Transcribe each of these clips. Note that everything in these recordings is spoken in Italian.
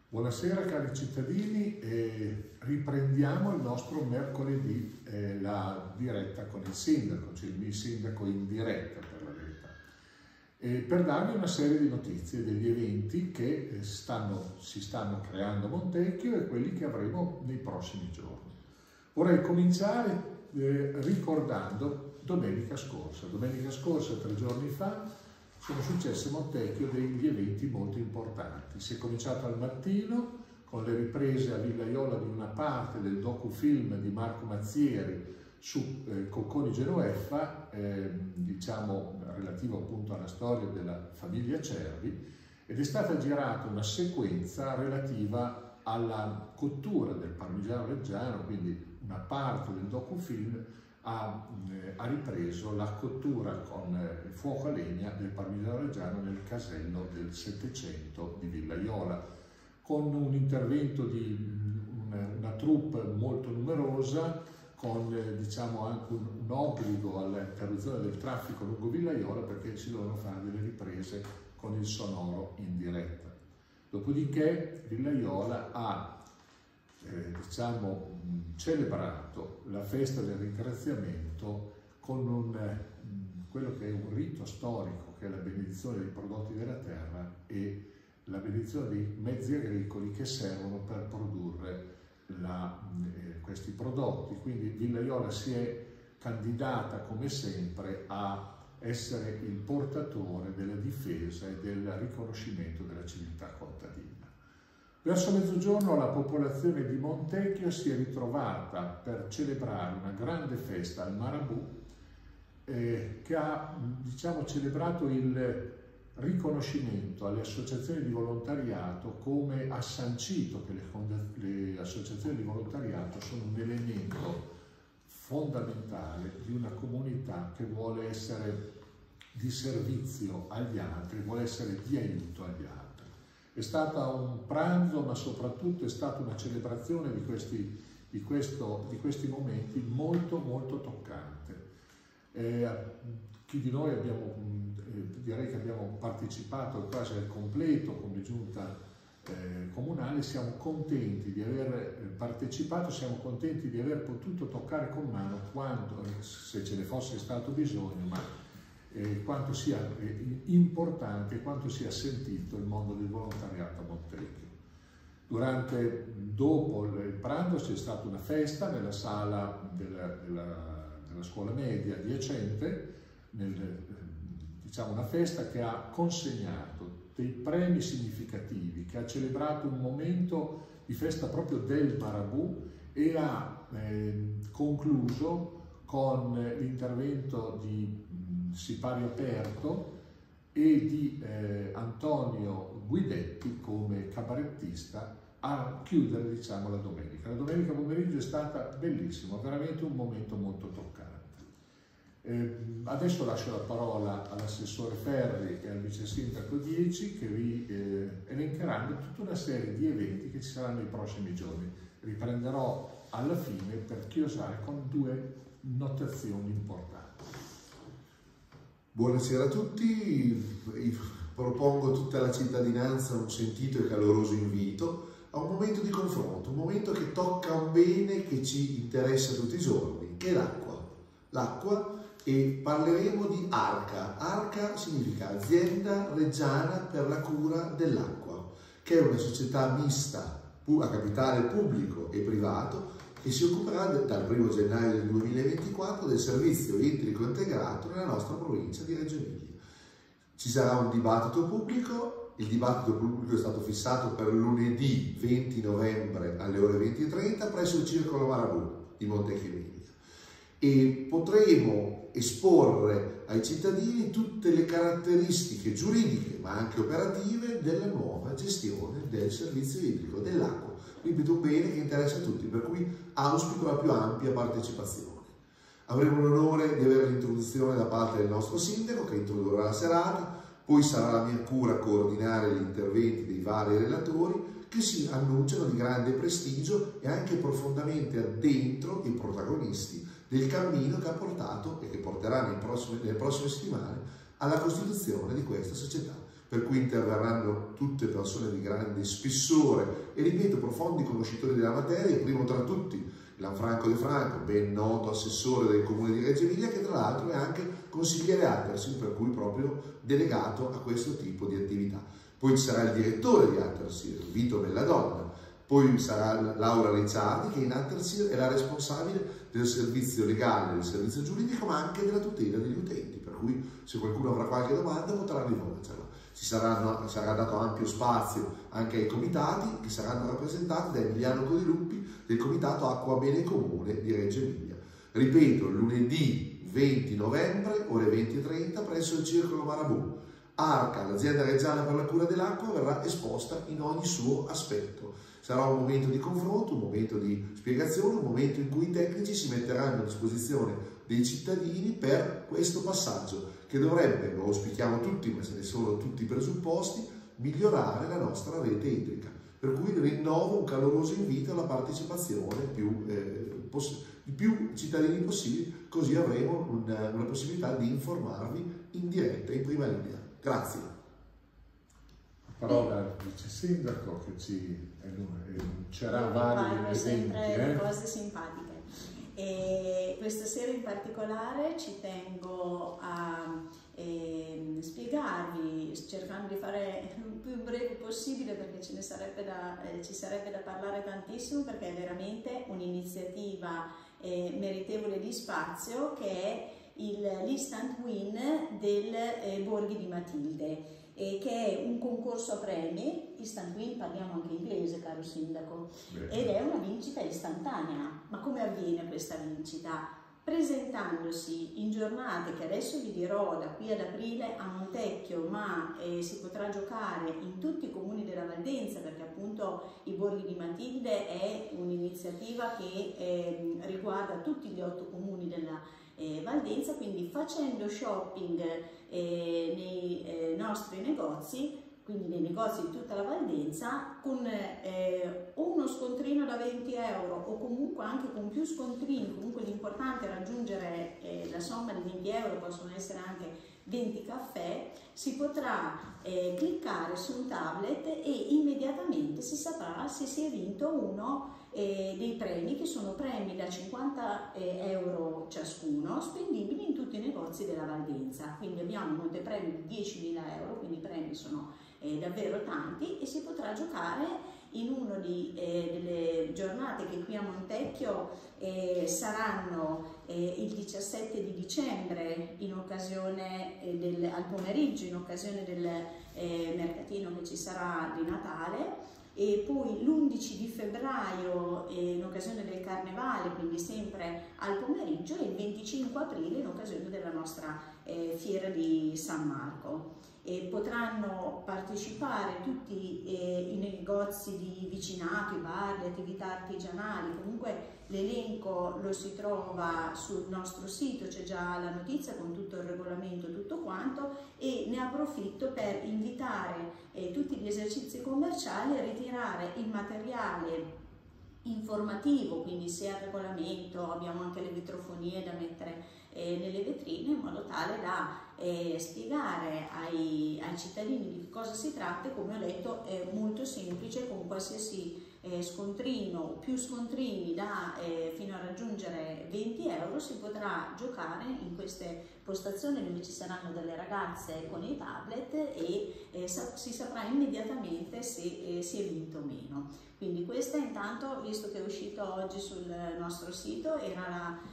Buonasera cari cittadini, riprendiamo il nostro mercoledì la diretta con il sindaco, cioè il sindaco in diretta per la verità, per darvi una serie di notizie degli eventi che si stanno creando a Montecchio e quelli che avremo nei prossimi giorni. Vorrei cominciare ricordando domenica scorsa, 3 giorni fa, sono successi a Montecchio degli eventi molto importanti. Si è cominciato al mattino con le riprese a Villaiola di una parte del docufilm di Marco Mazzieri su Cocconi Genoveffa, diciamo relativo appunto alla storia della famiglia Cervi, ed è stata girata una sequenza relativa alla cottura del parmigiano reggiano, quindi una parte del docufilm ha ripreso la cottura con il fuoco a legna del parmigiano reggiano nel casello del Settecento di Villaiola, con un intervento di una troupe molto numerosa, con diciamo anche un obbligo all'interruzione del traffico lungo Villaiola perché si dovevano fare delle riprese con il sonoro in diretta. Dopodiché Villaiola ha celebrato la festa del ringraziamento con quello che è un rito storico, che è la benedizione dei prodotti della terra e la benedizione dei mezzi agricoli che servono per produrre questi prodotti. Quindi Villaiola si è candidata come sempre a essere il portatore della difesa e del riconoscimento della civiltà contadina. Verso mezzogiorno la popolazione di Montecchio si è ritrovata per celebrare una grande festa al Marabù che ha celebrato il riconoscimento alle associazioni di volontariato, come ha sancito che le associazioni di volontariato sono un elemento fondamentale di una comunità che vuole essere di servizio agli altri, vuole essere di aiuto agli altri. È stato un pranzo, ma soprattutto è stata una celebrazione di questi momenti molto molto toccante. Chi di noi direi che abbiamo partecipato quasi al completo come giunta comunale, siamo contenti di aver partecipato, siamo contenti di aver potuto toccare con mano quanto, se ce ne fosse stato bisogno, ma quanto sia importante, quanto sia sentito il mondo del volontariato a Montecchio. Dopo il pranzo c'è stata una festa nella sala della scuola media adiacente, una festa che ha consegnato dei premi significativi, che ha celebrato un momento di festa proprio del Marabù e ha concluso con l'intervento di Sipario Aperto e di Antonio Guidetti come cabarettista a chiudere la domenica. La domenica pomeriggio è stata bellissima, veramente un momento molto toccante. Adesso lascio la parola all'assessore Ferri e al vice sindaco Dieci che vi elencheranno tutta una serie di eventi che ci saranno nei prossimi giorni. Riprenderò alla fine per chiosare con 2 notazioni importanti. Buonasera a tutti, propongo a tutta la cittadinanza un sentito e caloroso invito a un momento di confronto, un momento che tocca un bene che ci interessa tutti i giorni, che è l'acqua. L'acqua, e parleremo di ARCA. ARCA significa Azienda Reggiana per la Cura dell'Acqua, che è una società mista a capitale pubblico e privato che si occuperà dal 1° gennaio del 2024 del servizio idrico integrato nella nostra provincia di Reggio Emilia. Ci sarà un dibattito pubblico, il dibattito pubblico è stato fissato per lunedì 20 novembre alle ore 20:30 presso il Circolo Marabù di Montecchio Emilia e potremo esporre ai cittadini tutte le caratteristiche giuridiche ma anche operative della nuova gestione del servizio idrico dell'acqua. Ripeto, un bene che interessa a tutti, per cui auspico la più ampia partecipazione. Avremo l'onore di avere l'introduzione da parte del nostro sindaco che introdurrà la serata, poi sarà la mia cura coordinare gli interventi dei vari relatori che si annunciano di grande prestigio e anche profondamente addentro i protagonisti del cammino che ha portato e che porterà nelle prossime settimane alla costituzione di questa società. per cui interverranno tutte persone di grande spessore e, ripeto, profondi conoscitori della materia, primo tra tutti Lanfranco De Franco, ben noto assessore del comune di Reggio Emilia, che tra l'altro è anche consigliere Attersil, per cui proprio delegato a questo tipo di attività. Poi ci sarà il direttore di Attersil, Vito Belladonna, poi sarà Laura Ricciardi, che in Attersil è la responsabile del servizio legale, del servizio giuridico, ma anche della tutela degli utenti, per cui se qualcuno avrà qualche domanda potrà rivolgerla. Sarà dato ampio spazio anche ai comitati, che saranno rappresentati da Emiliano Codiluppi del Comitato Acqua Bene Comune di Reggio Emilia. Ripeto, lunedì 20 novembre, ore 20:30, presso il Circolo Marabù. Arca, l'azienda reggiana per la cura dell'acqua, verrà esposta in ogni suo aspetto. Sarà un momento di confronto, un momento di spiegazione, un momento in cui i tecnici si metteranno a disposizione dei cittadini per questo passaggio che dovrebbe, lo auspichiamo tutti, ma ce ne sono tutti i presupposti, migliorare la nostra rete idrica. Per cui rinnovo un caloroso invito alla partecipazione di più cittadini possibili, così avremo una possibilità di informarvi in diretta, in prima linea. Grazie. Parola al vice sindaco che ci annuncerà vari sempre eventi. Cose simpatiche. E questa sera in particolare ci tengo a spiegarvi, cercando di fare il più breve possibile perché ci sarebbe da parlare tantissimo, perché è veramente un'iniziativa meritevole di spazio, che è l'Instant Win del Borghi di Matilde, che è un concorso a premi. Instant Win, parliamo anche inglese, caro sindaco, ed è una vincita istantanea. Ma come avviene questa vincita? Presentandosi in giornate che adesso vi dirò da qui ad aprile a Montecchio, ma si potrà giocare in tutti i comuni della Valdenza, perché appunto i Borghi di Matilde è un'iniziativa che riguarda tutti gli 8 comuni della Valdenza, quindi facendo shopping nei nostri negozi, quindi nei negozi di tutta la Valdenza, con o uno scontrino da 20 euro o comunque anche con più scontrini. Comunque l'importante è raggiungere la somma di 20 euro, possono essere anche 20 caffè. Si potrà cliccare su un tablet e immediatamente si saprà se si è vinto uno dei premi, che sono premi da 50 euro ciascuno, spendibili in tutti i negozi della Valdenza. Quindi abbiamo un montepremi di 10.000 euro, quindi i premi sono davvero tanti, e si potrà giocare in una delle giornate che qui a Montecchio saranno il 17 di dicembre, in occasione al pomeriggio, in occasione del mercatino che ci sarà di Natale, e poi l'11 di febbraio in occasione del Carnevale, quindi sempre al pomeriggio, e il 25 aprile in occasione della nostra fiera di San Marco. Potranno partecipare tutti i negozi di vicinato, i bar, le attività artigianali. Comunque l'elenco lo si trova sul nostro sito, c'è già la notizia con tutto il regolamento, tutto quanto, e ne approfitto per invitare tutti gli esercizi commerciali a ritirare il materiale informativo, quindi sia il regolamento, abbiamo anche le vitrofonie da mettere nelle vetrine, in modo tale da spiegare ai cittadini di che cosa si tratta. E come ho detto è molto semplice, con qualsiasi scontrino, più scontrini fino a raggiungere 20 euro si potrà giocare in queste postazioni dove ci saranno delle ragazze con i tablet, e si saprà immediatamente se si è vinto o meno. Quindi questa intanto, visto che è uscito oggi sul nostro sito, era la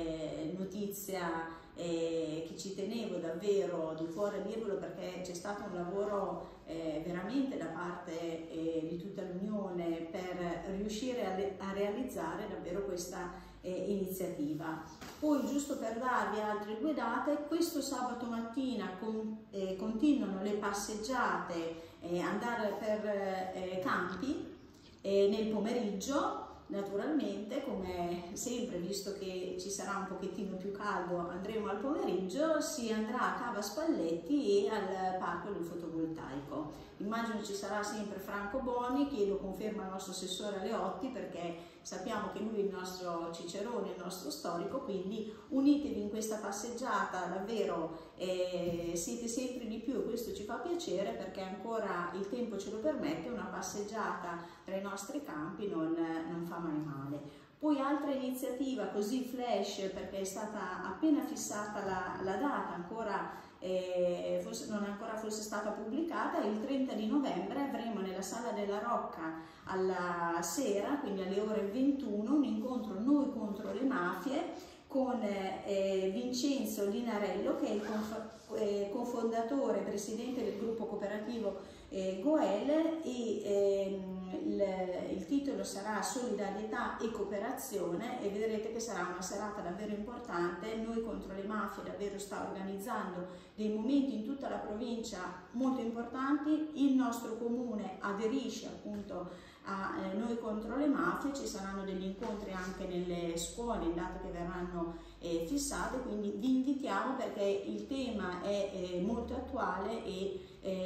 notizia che ci tenevo davvero di cuore a dirvelo, perché c'è stato un lavoro veramente da parte di tutta l'Unione per riuscire a realizzare davvero questa iniziativa. Poi, giusto per darvi altre 2 date, questo sabato mattina continuano le passeggiate, andare per campi nel pomeriggio, naturalmente, come sempre, visto che ci sarà un pochettino più caldo, andremo al pomeriggio, si andrà a Cava Spalletti e al Parco del Fotovoltaico. Immagino ci sarà sempre Franco Boni, chiedo conferma al nostro assessore Aleotti, perché sappiamo che lui è il nostro cicerone, il nostro storico, quindi unitevi in questa passeggiata, davvero siete sempre di più e questo ci fa piacere, perché ancora il tempo ce lo permette, una passeggiata tra i nostri campi non fa mai male. Poi altra iniziativa così flash, perché è stata appena fissata la data, ancora non è ancora forse stata pubblicata, il 30 di novembre avremo nella Sala della Rocca alla sera, quindi alle ore 21, un incontro Noi contro le mafie con Vincenzo Linarello, che è il cofondatore e presidente del gruppo cooperativo Goel, e il titolo sarà Solidarietà e Cooperazione, e vedrete che sarà una serata davvero importante. Noi contro le mafie davvero sta organizzando dei momenti in tutta la provincia molto importanti, il nostro comune aderisce appunto a Noi contro le mafie, ci saranno degli incontri anche nelle scuole in date che verranno fissate, quindi vi invitiamo perché il tema è molto attuale e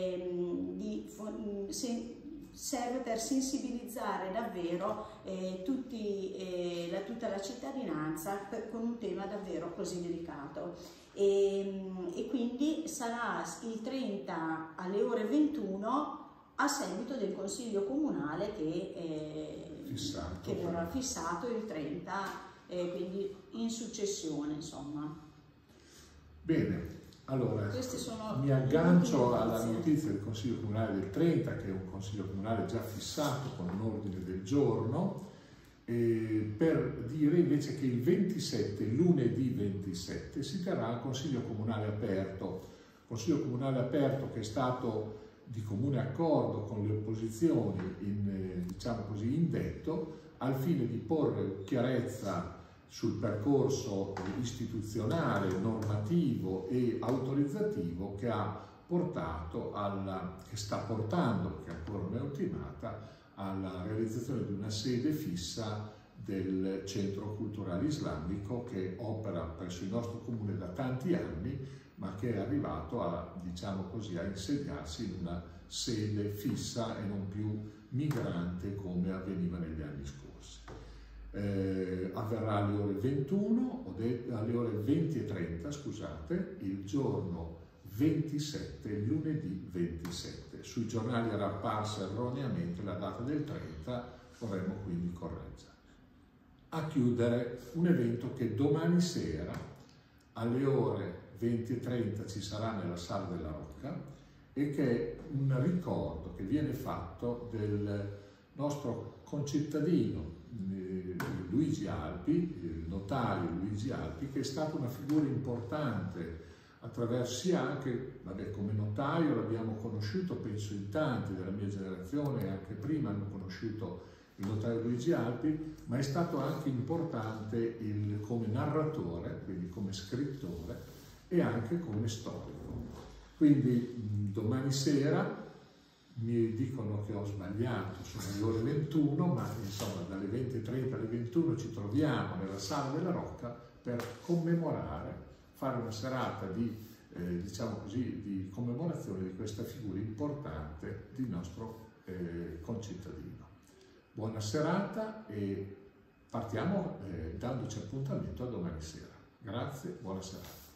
serve per sensibilizzare davvero tutta la cittadinanza con un tema davvero così delicato. E quindi sarà il 30 alle ore 21 a seguito del Consiglio Comunale che verrà fissato il 30, quindi in successione, insomma. Bene. Allora, sono mi aggancio alla notizia del Consiglio Comunale del 30, che è un Consiglio Comunale già fissato con un ordine del giorno, per dire invece che il 27, lunedì 27, si terrà il Consiglio Comunale aperto che è stato di comune accordo con le opposizioni, diciamo così, indetto, al fine di porre chiarezza sul percorso istituzionale, normativo e autorizzativo che sta portando, perché ancora non è ultimata, alla realizzazione di una sede fissa del Centro Culturale Islamico, che opera presso il nostro comune da tanti anni, ma che è arrivato diciamo così, a insediarsi in una sede fissa e non più migrante come avveniva negli anni scorsi. Avverrà alle ore 21, alle ore 20:30, scusate, il giorno 27, lunedì 27. Sui giornali era apparsa erroneamente la data del 30, vorremmo quindi correggere. A chiudere un evento che domani sera alle ore 20:30 ci sarà nella Sala della Rocca, e che è un ricordo che viene fatto del nostro concittadino Luigi Alpi, il notaio Luigi Alpi, che è stata una figura importante attraverso anche, come notaio l'abbiamo conosciuto, penso in tanti della mia generazione, anche prima hanno conosciuto il notaio Luigi Alpi, ma è stato anche importante come narratore, quindi come scrittore e anche come storico. Quindi domani sera mi dicono che ho sbagliato, sono le ore 21, ma insomma dalle 20:30 alle 21 ci troviamo nella Sala della Rocca per commemorare, fare una serata diciamo così, di commemorazione di questa figura importante di nostro concittadino. Buona serata e partiamo dandoci appuntamento a domani sera. Grazie, buona serata.